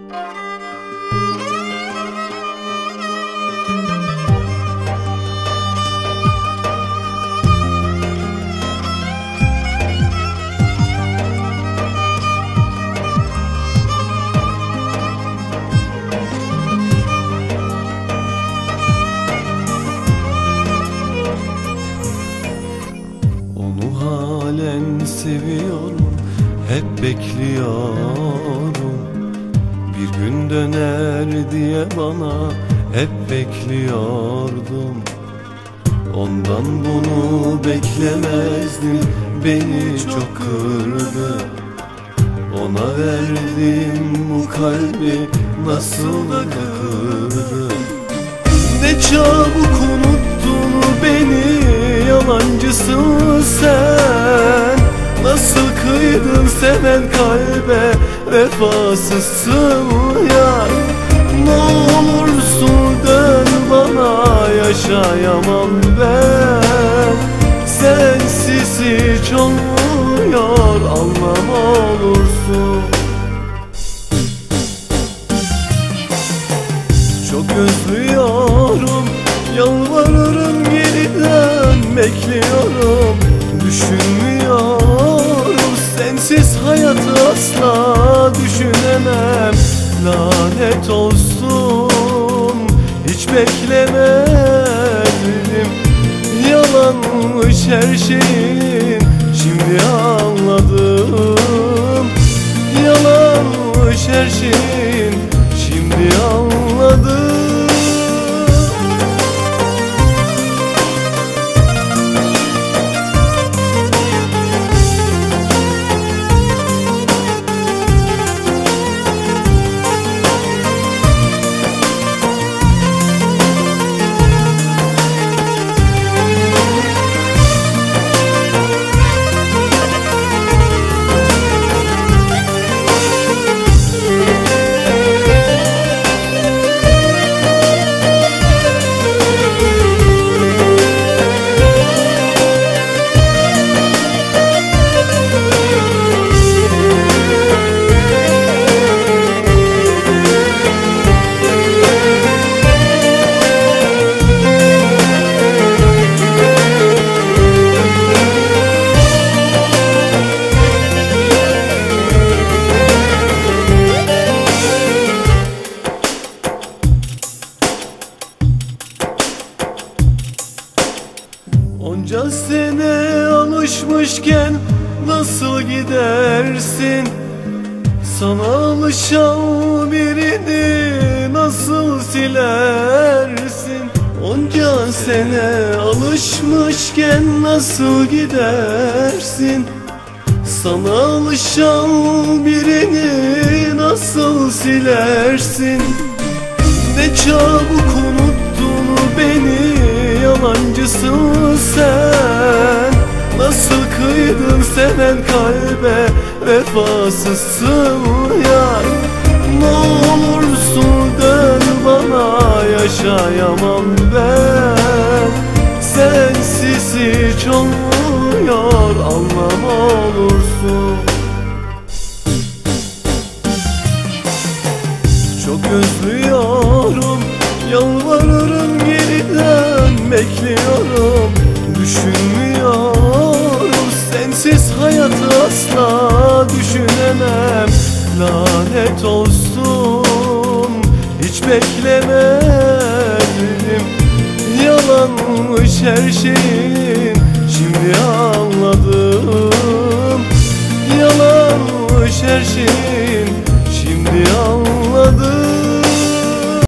Halen seviyorum, hep bekliyorum. Bir gün döner diye bana hep bekliyordum. Ondan bunu beklemezdim, beni çok kırdı. Ona verdim bu kalbi, nasıl da kırdı. Ne çabuk unuttun beni, yalancısın sen. Nasıl kıydın seven kalbe, vefasızsın ya. Ne olursun dön bana, yaşayamam ben. Sensiz hiç olmuyor, anlam olursun. Çok özlüyorum, yalvarırım geri dön, bekliyorum. Düşünmüyorum, sensiz hayatı asla düşünemem. Lanet olsun, hiç beklemedim. Yalanmış her şeyin, şimdi anladım. Yalanmış her şeyin, şimdi anladım. Onca sene alışmışken nasıl gidersin? Sana alışan birini nasıl silersin? Onca sene alışmışken nasıl gidersin? Sana alışan birini nasıl silersin? Ne çabuk unuttun beni, yalancısın sen. Nasıl kıydın seven kalbe, vefasızsın ya. Ne olursun dön bana, yaşayamam ben. Sensiz hiç olmuyor, anlam olursun. Çok özlüyorum, yalvarırım geri dön, bekliyorum. Düşünmüyorum, sensiz hayatı asla düşünemem. Lanet olsun, hiç beklemedim. Yalanmış her şeyin, şimdi anladım. Yalanmış her şeyin,